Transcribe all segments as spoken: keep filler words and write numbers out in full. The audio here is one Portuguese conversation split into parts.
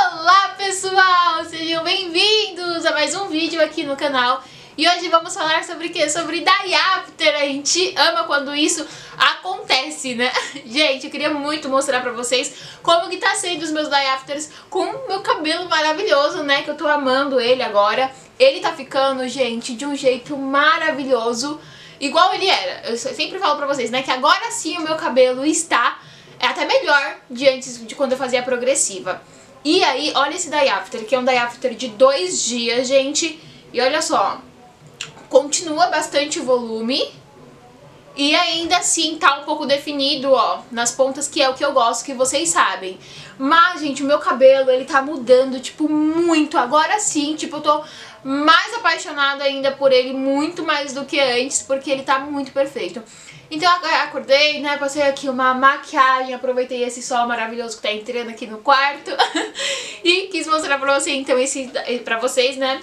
Olá pessoal, sejam bem-vindos a mais um vídeo aqui no canal. E hoje vamos falar sobre o que? Sobre day after. A gente ama quando isso acontece, né? Gente, eu queria muito mostrar pra vocês como que tá sendo os meus day afters com o meu cabelo maravilhoso, né? Que eu tô amando ele agora. Ele tá ficando, gente, de um jeito maravilhoso, igual ele era. Eu sempre falo pra vocês, né? Que agora sim o meu cabelo está é até melhor de antes de quando eu fazia a progressiva. E aí, olha esse day after, que é um day after de dois dias, gente. E olha só, continua bastante volume e ainda assim tá um pouco definido, ó, nas pontas, que é o que eu gosto, que vocês sabem. Mas, gente, o meu cabelo, ele tá mudando, tipo, muito. Agora sim, tipo, eu tô mais apaixonada ainda por ele, muito mais do que antes, porque ele tá muito perfeito. Então eu acordei, né, passei aqui uma maquiagem, aproveitei esse sol maravilhoso que tá entrando aqui no quarto e quis mostrar pra você, então, esse, pra vocês, né,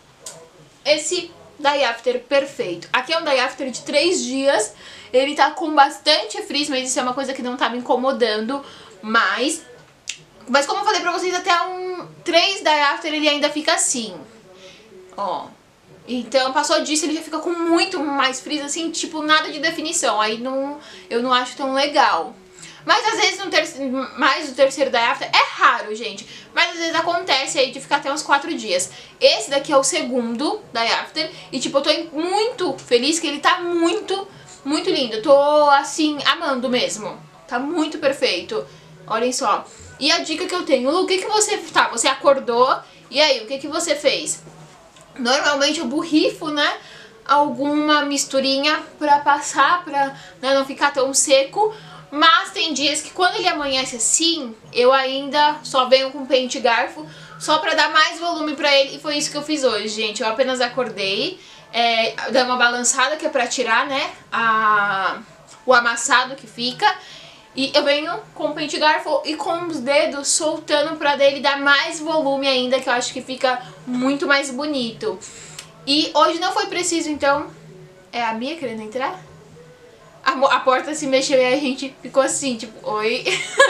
esse day after perfeito. Aqui é um day after de três dias, ele tá com bastante frizz, mas isso é uma coisa que não tá me incomodando, mas... Mas como eu falei pra vocês, até um três day after ele ainda fica assim, ó. Então, passou disso, ele já fica com muito mais frizz, assim, tipo, nada de definição. Aí não, eu não acho tão legal. Mas às vezes, no terceiro, mais do terceiro day after, é raro, gente. Mas às vezes acontece aí de ficar até uns quatro dias. Esse daqui é o segundo day after. E tipo, eu tô muito feliz que ele tá muito, muito lindo. Eu tô, assim, amando mesmo. Tá muito perfeito. Olhem só. E a dica que eu tenho, Lu, o que que você... Tá, você acordou, e aí, o que que você fez? Normalmente eu borrifo, né, alguma misturinha pra passar, pra, né, não ficar tão seco. Mas tem dias que quando ele amanhece assim, eu ainda só venho com pente e garfo, só pra dar mais volume pra ele. E foi isso que eu fiz hoje, gente. Eu apenas acordei, é, dei uma balançada, que é pra tirar, né, a, o amassado que fica. E eu venho com o pente e garfo e com os dedos soltando pra dele dar mais volume ainda, que eu acho que fica muito mais bonito. E hoje não foi preciso, então... É a Mia querendo entrar? A, a porta se mexeu e a gente ficou assim, tipo, oi?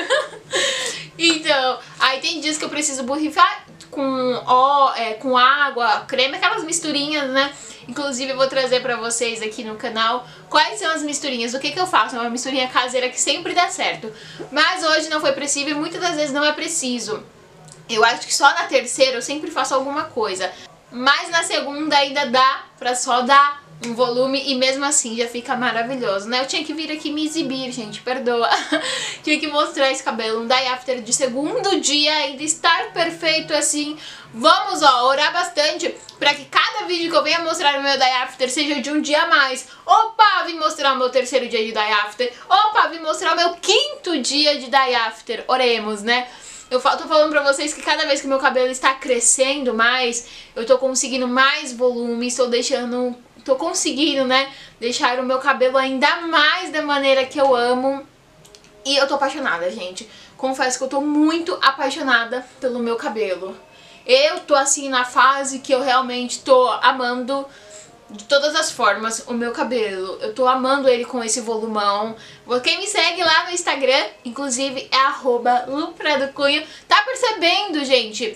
Então, aí tem dias que eu preciso borrifar com, ó, é, com água, creme, aquelas misturinhas, né? Inclusive eu vou trazer pra vocês aqui no canal quais são as misturinhas, o que que eu faço. É uma misturinha caseira que sempre dá certo. Mas hoje não foi preciso e muitas das vezes não é preciso. Eu acho que só na terceira eu sempre faço alguma coisa. Mas na segunda ainda dá pra só dar um volume e mesmo assim já fica maravilhoso, né? Eu tinha que vir aqui me exibir, gente, perdoa. Tinha que mostrar esse cabelo, um day after de segundo dia, ainda estar perfeito assim. Vamos, ó, orar bastante pra que cada vídeo que eu venha mostrar o meu day after seja de um dia a mais. Opa, vim mostrar o meu terceiro dia de day after. Opa, vim mostrar o meu quinto dia de day after. Oremos, né? Eu tô falando pra vocês que cada vez que meu cabelo está crescendo mais, eu tô conseguindo mais volume, estou deixando... Tô conseguindo, né, deixar o meu cabelo ainda mais da maneira que eu amo. E eu tô apaixonada, gente. Confesso que eu tô muito apaixonada pelo meu cabelo. Eu tô, assim, na fase que eu realmente tô amando de todas as formas o meu cabelo. Eu tô amando ele com esse volumão. Quem me segue lá no Instagram, inclusive, é arroba lupraducunho. Tá percebendo, gente?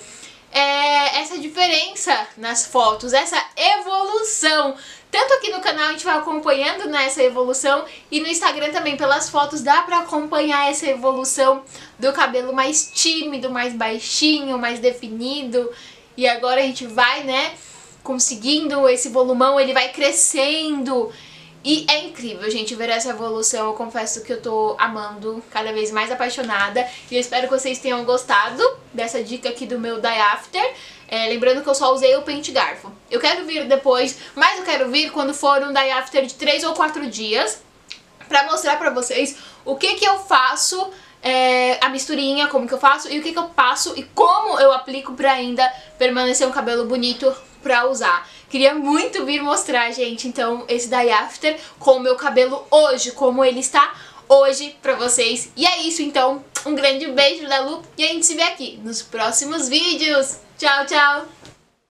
É, essa diferença nas fotos, essa evolução. Tanto aqui no canal a gente vai acompanhando, né, essa evolução, e no Instagram também pelas fotos dá pra acompanhar essa evolução do cabelo mais tímido, mais baixinho, mais definido. E agora a gente vai, né, conseguindo esse volumão, ele vai crescendo. E é incrível, gente, ver essa evolução. Eu confesso que eu tô amando, cada vez mais apaixonada. E eu espero que vocês tenham gostado dessa dica aqui do meu day after. É, lembrando que eu só usei o pente e garfo. Eu quero vir depois, mas eu quero vir quando for um day after de três ou quatro dias, pra mostrar pra vocês o que que eu faço, é, a misturinha, como que eu faço, e o que que eu passo e como eu aplico pra ainda permanecer um cabelo bonito pra usar. Queria muito vir mostrar, gente, então, esse day after com o meu cabelo hoje, como ele está hoje pra vocês. E é isso, então, um grande beijo da Lu e a gente se vê aqui nos próximos vídeos. Tchau, tchau!